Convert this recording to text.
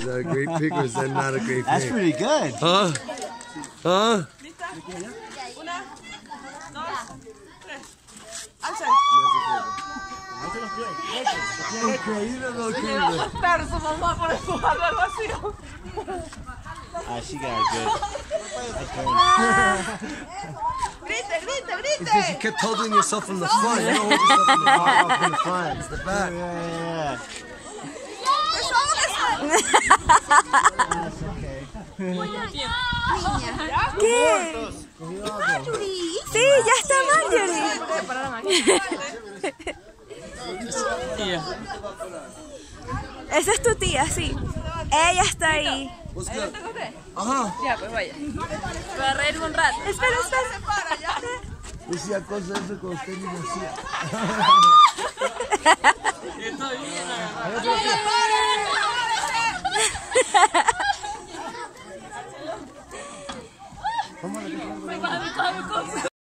that a great pick or is that not a great pick? That's pretty good. Huh? Huh? Una, dos, tres. Alza. Increíble, no increíble. Matar su mamá por empujarlo al vacío. Ah, she got it good. Grite, grite, It's grite. because you kept holding yourself from the front. You don't hold yourself from the front. It's the back. Yeah. That's okay. ¿Qué? Sí, ya está Marjorie. Esa es tu tía, sí. Ella está ahí. What's good? Ajá. Ya, pues vaya. Para reírme un rato. Espera, espera. Decía cosas de eso con usted ni decía. Me va a